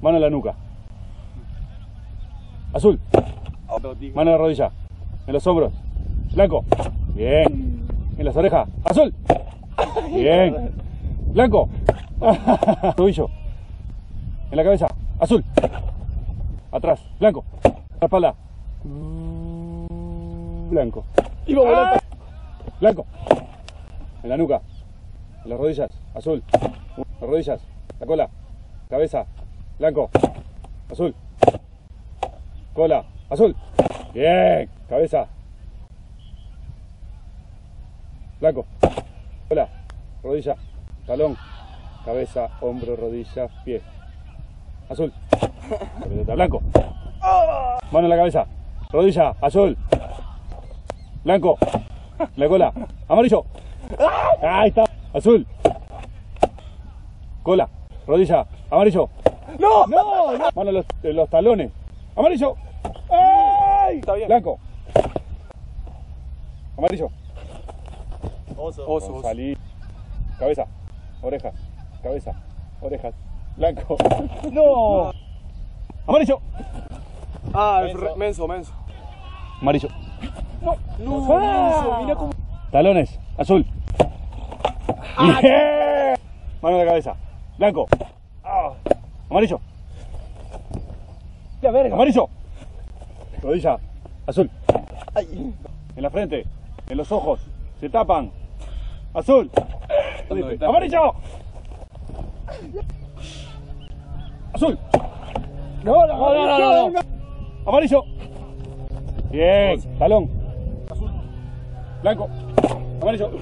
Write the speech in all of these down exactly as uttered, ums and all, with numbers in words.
Mano en la nuca. Azul. Mano en la rodilla. En los hombros. Blanco. Bien. En las orejas. Azul. Bien. Blanco. Tobillo. En la cabeza. Azul. Atrás. Blanco. La espalda. Blanco. ¡Ah! Blanco. En la nuca. En las rodillas. Azul. Las rodillas. La cola. Cabeza. Blanco. Azul. Cola. Azul. Bien. Cabeza. Blanco. Cola. Rodilla. Talón. Cabeza. Hombro. Rodilla. Pie. Azul. Blanco. Mano en la cabeza. Rodilla. Azul. Blanco. La cola. Amarillo. Ahí está. Azul. Cola. Rodilla. Amarillo. ¡No! ¡No! no. Mano en los, en los talones. Amarillo. ¡Ay! Está bien. Blanco. Amarillo. Oso. Oso. Oso. Salí. Cabeza. Orejas. Cabeza. Orejas. Blanco. No. Amarillo. Ah, menso, menso. menso. Amarillo. No, no, menso. Mira cómo. Talones. Azul. Bien. Mano en la cabeza. Blanco. Ah. Amarillo. La verga. Amarillo. Rodilla. Azul. Ay. En la frente. En los ojos. Se tapan. Azul. Amarillo. Azul. No, no, no, no, no, no. Amarillo. Bien. Talón. Azul. Blanco. Amarillo.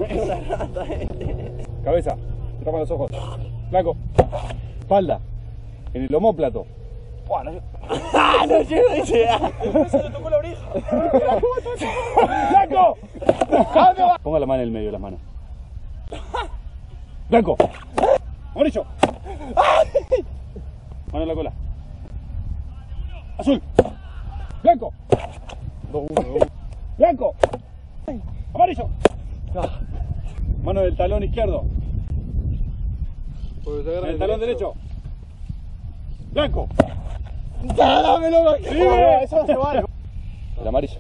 Cabeza. Se tapan los ojos. Blanco. Espalda. En el omóplato. Bueno, ¡ah! No llega, dice. Se le tocó la oreja. ¡Blanco! Ponga la mano en el medio de las manos. Blanco. Amarillo. Mano en la cola. Azul. Blanco. Blanco. Amarillo. Mano del talón izquierdo. En el talón derecho. Blanco. ¡Dámelo! Sí, eso no se vale. El amarillo.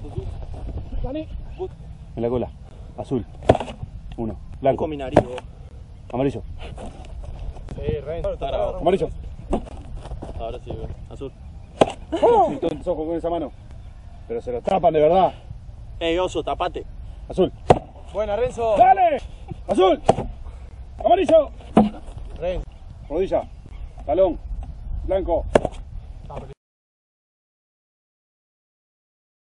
En la cola. Azul. Uno. Blanco. Con mi nariz, vos. Amarillo. Sí, Ren. Amarillo. Ahora sí, veo. Azul. Pintó tus ojos con esa mano. Pero se los tapan de verdad. Ey, oso, tapate. Azul. Buena, Renzo. ¡Dale! Azul. Amarillo. Ren. Rodilla. Talón. Blanco.